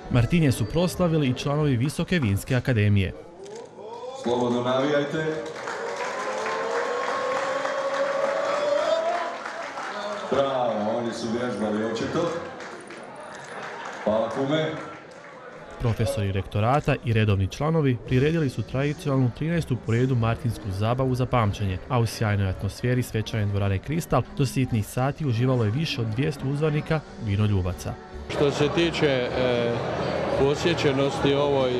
Martinje su proslavili i članovi Visoke vinske akademije. Slobodno navijajte. Bravo, oni su vježbali očito. Hvala kume. Profesori rektorata i redovni članovi priredili su tradicionalnu 13. po redu martinsku zabavu za pamćenje, a u sjajnoj atmosferi svečane dvorane Kristal do sitnih sati uživalo je više od 200 uzvanika vinoljubaca. Što se tiče posjećenosti ovoj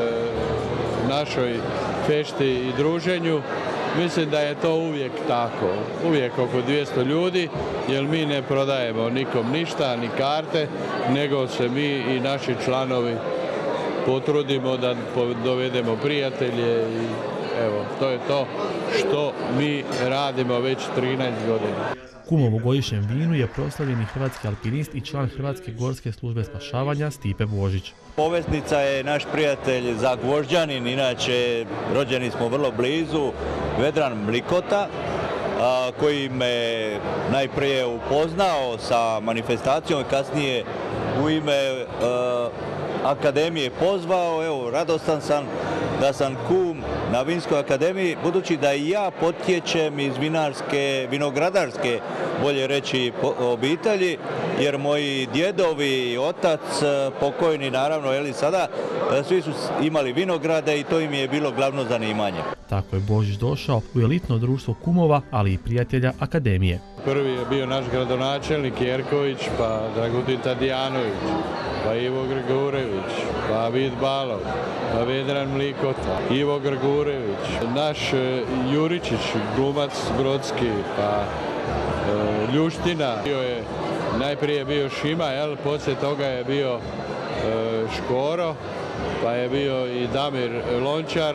našoj fešti i druženju, mislim da je to uvijek tako, uvijek oko 200 ljudi, jer mi ne prodajemo nikom ništa, ni karte, nego se mi i naši članovi potrudimo da dovedemo prijatelje i evo, to je to što mi radimo već 13 godina. Kumom u godišnjem vinu je proslavljeni hrvatski alpinist i član Hrvatske gorske službe spašavanja Stipe Božić. Poveznica je naš prijatelj Zagvožđanin, inače rođeni smo vrlo blizu, Vedran Mlikota, koji me najprije upoznao sa manifestacijom i kasnije u ime akademije pozvao. Evo, radostan sam da sam kum na Vinskoj akademiji, budući da i ja potječem iz vinogradarske, bolje reći, obitelji, jer moji djedovi i otac, pokojni naravno, sada, svi su imali vinograde i to im je bilo glavno zanimanje. Tako je Božić došao u elitno društvo kumova, ali i prijatelja akademije. Prvi je bio naš gradonačelnik Jerković, pa Dragutin Tadijanović, pa Ivo Grgurević, pa Vid Balov, pa Vedran Mlikota, Ivo Grgurević, naš Juričić, glumac brodski, pa Ljuština. Najprije bio Šima, poslije toga je bio Škoro, pa je bio i Damir Lončar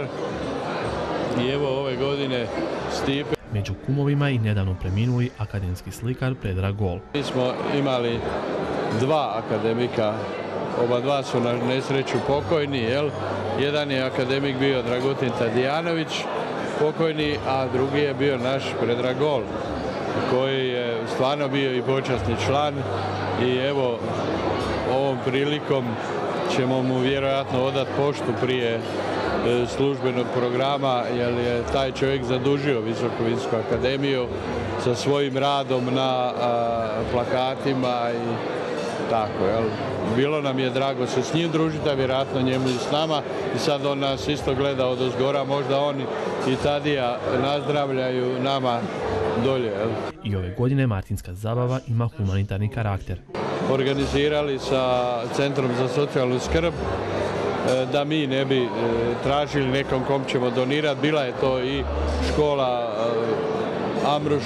i evo ove godine Stipe. Među kumovima i nedavno preminuli akademski slikar Predrag Gol. Mi smo imali dva akademika, oba dva su na nesreću pokojni, Jedan je akademik bio Dragutin Tadijanović, pokojni, a drugi je bio naš Predrag Gol, koji je stvarno bio i počasni član i evo ovom prilikom ćemo mu vjerojatno odati poštu prije službenog programa, jer je taj čovjek zadužio Visoku vinsku akademiju sa svojim radom na plakatima i tako, Bilo nam je drago se s njim družiti, a vjerojatno njemu i s nama. I sad on nas isto gleda odozgora, možda on i Tadija nazdravljaju nama dolje, I ove godine martinska zabava ima humanitarni karakter. Organizirali sa Centrom za socijalnu skrb da mi ne bi tražili nekom kom ćemo donirati. Bila je to i škola Amruš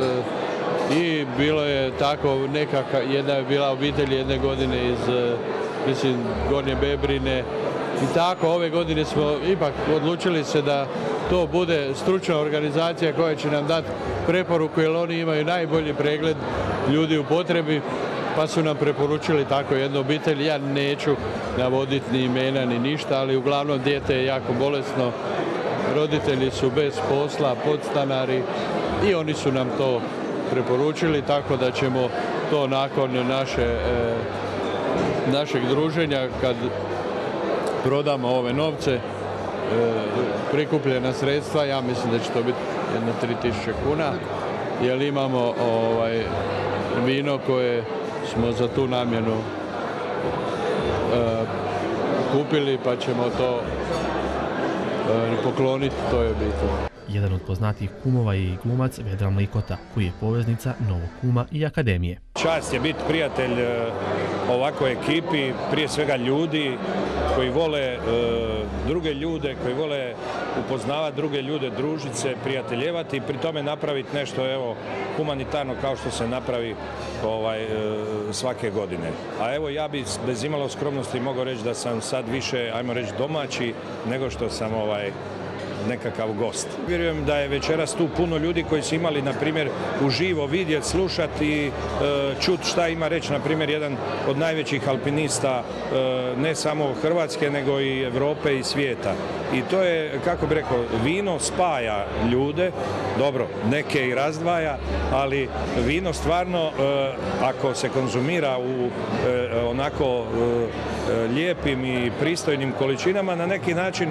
i bilo je tako jedna je bila obitelj jedne godine iz Gornje Bebrine i tako ove godine smo ipak odlučili se da to bude stručna organizacija koja će nam dati preporuku, jer oni imaju najbolji pregled ljudi u potrebi, pa su nam preporučili tako jednu obitelj. Ja neću navoditi ni imena ni ništa, ali uglavnom dijete je jako bolesno, roditelji su bez posla, podstanari i oni su nam to preporučili, tako da ćemo to nakon našeg druženja, kad prodamo ove novce, prikupljena sredstva, ja mislim da će to biti jedno 3000 kuna, jer imamo vino koje smo za tu namjenu kupili, pa ćemo to pokloniti toj obitelji. Jedan od poznatijih kumova je i glumac Vedran Mlikota, koji je poveznica novog kuma i akademije. Čast je biti prijatelj ovakvoj ekipi, prije svega ljudi koji vole druge ljude, koji vole upoznavati druge ljude, družiti se, prijateljevati i pri tome napraviti nešto humanitarno kao što se napravi svake godine. A evo, ja bi bez imalo skromnosti mogao reći da sam sad više, ajmo reći, domaći nego što sam nekakav gost. Vjerujem da je večeras tu puno ljudi koji su imali, na primjer, uživo vidjeti, slušati i čuti šta ima reći, na primjer, jedan od najvećih alpinista ne samo Hrvatske, nego i Europe i svijeta. I to je, kako bih rekao, vino spaja ljude, dobro, neke i razdvaja, ali vino stvarno, ako se konzumira u onako lijepim i pristojnim količinama na neki način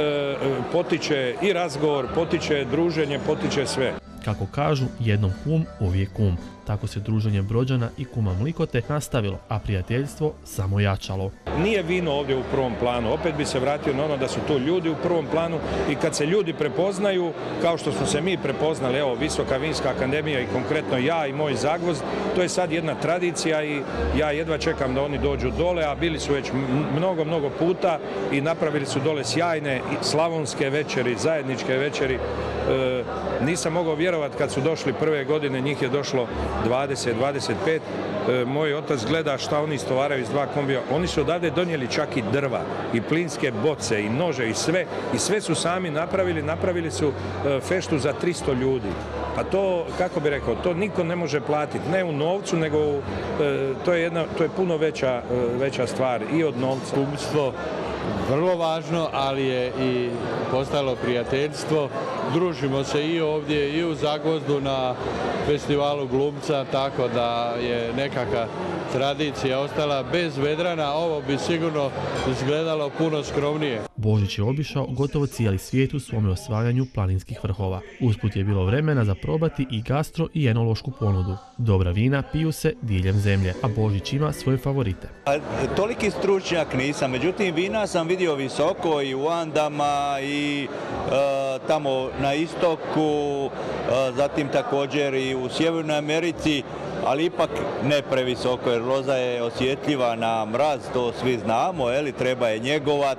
potiče i razgovor, potiče druženje, potiče sve. Kako kažu, jednom kum, uvijek kum. Tako se druženje Brođana i kuma Mlikote nastavilo, a prijateljstvo samo jačalo. Nije vino ovdje u prvom planu, opet bi se vratio na ono da su tu ljudi u prvom planu i kad se ljudi prepoznaju, kao što smo se mi prepoznali, evo Visoka vinska akademija i konkretno ja i moj Zagvozd, to je sad jedna tradicija i ja jedva čekam da oni dođu dole, a bili su već mnogo puta i napravili su dole sjajne slavonske večeri, zajedničke večeri. Nisam mogao vjerovati kad su došli prve godine, njih je došlo 20-25. Moj otac gleda šta oni istovaraju iz 2 kombija. Oni su odavde donijeli čak i drva, i plinske boce, i nože, i sve su sami napravili su feštu za 300 ljudi. A to, kako bi rekao, to niko ne može platiti, ne u novcu, nego to je puno veća stvar i od novca. Kumstvo vrlo važno, ali je i postalo prijateljstvo. Družimo se i ovdje i u Zagvozdu na festivalu glumca, tako da je nekakva tradicija ostala. Bez Vedrana ovo bi sigurno izgledalo puno skromnije. Božić je obišao gotovo cijeli svijet u svome osvajanju planinskih vrhova. Usput je bilo vremena za probati i gastro i enološku ponudu. Dobra vina piju se diljem zemlje, a Božić ima svoje favorite. Toliki stručnjak nisam, međutim vina sam vidio visoko i u Andama i tamo na istoku, zatim također i u Sjevernoj Americi, ali ipak ne previsoko jer loza je osjetljiva na mraz, to svi znamo, treba je njegovat,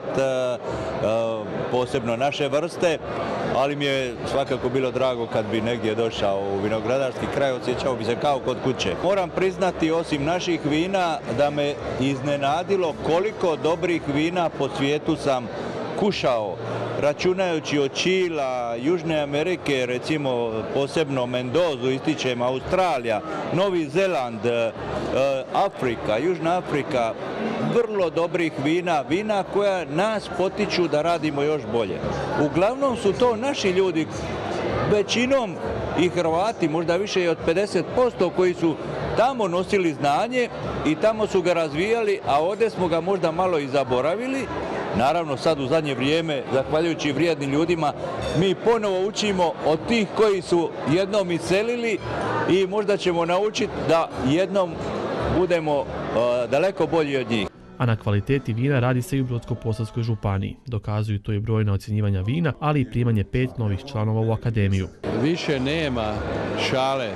posebno naše vrste, ali mi je svakako bilo drago kad bi negdje došao u vinogradarski kraj, osjećao bi se kao kod kuće. Moram priznati, osim naših vina, da me iznenadilo koliko dobrih vina po svijetu sam kušao, računajući od Čila, Južne Amerike, recimo posebno Mendozu, ističem Australija, Novi Zeland, Afrika, Južna Afrika, vrlo dobrih vina koja nas potiču da radimo još bolje. Uglavnom su to naši ljudi, većinom i Hrvati, možda više i od 50%, koji su tamo nosili znanje i tamo su ga razvijali, a ovdje smo ga možda malo i zaboravili. Naravno, sad u zadnje vrijeme, zahvaljujući vrijednim ljudima, mi ponovo učimo od tih koji su jednom iselili i možda ćemo naučiti da jednom budemo daleko bolji od njih. A na kvaliteti vina radi se i u Brodsko-posavskoj županiji. Dokazuju to i brojna ocjenjivanja vina, ali i primanje 5 novih članova u akademiju. Više nema šale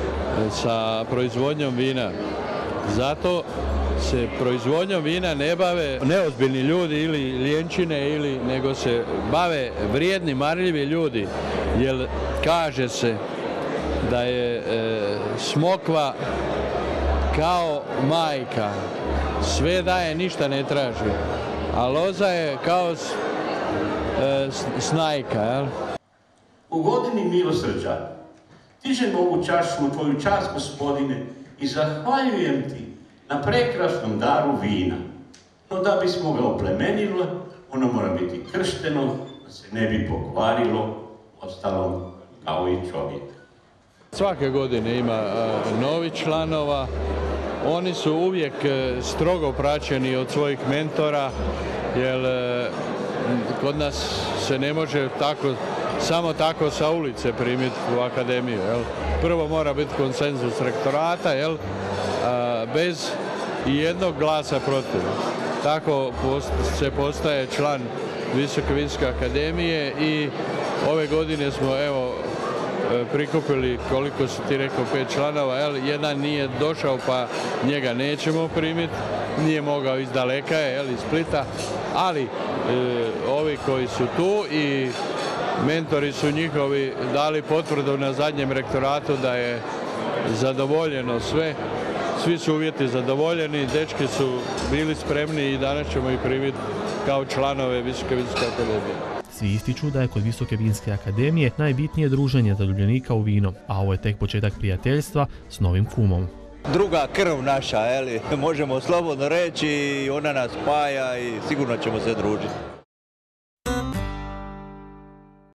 sa proizvodnjom vina. Zato se proizvodnjom vina ne bave neozbiljni ljudi ili lijenčine, nego se bave vrijedni, marljivi ljudi. Jer kaže se da je smokva kao majka, sve daje, ništa ne traži, a loza je kao snajka. Jel? U godini milosrđa dižem ovu čašu u tvoju čast, Gospodine, i zahvaljujem ti na prekrasnom daru vina. No da bismo ga oplemenili, ono mora biti kršteno, da se ne bi pokvarilo, ostalo kao i čovjek. Svake godine ima novi članova. Oni su uvijek strogo praćeni od svojih mentora, jer kod nas se ne može samo tako sa ulice primiti u akademiju. Prvo mora biti konsenzus rektorata, bez jednog glasa protiv. Tako se postaje član Visoke vinske akademije i ove godine smo prikupili, koliko si ti rekao, 5 članova, jedan nije došao pa njega nećemo primiti, nije mogao iz daleka iz Splita, ali ovi koji su tu i mentori su njihovi dali potvrdu na zadnjem rektoratu da je zadovoljeno sve, svi su uvjeti zadovoljeni, dečki su bili spremni i danas ćemo ih primiti kao članove Visoke vinske akademije. Svi ističu da je kod Visoke vinske akademije najbitnije druženje zaljubljenika u vino, a ovo je tek početak prijateljstva s novim kumom. Druga krv naša, možemo slobodno reći, ona nas spaja i sigurno ćemo se družiti.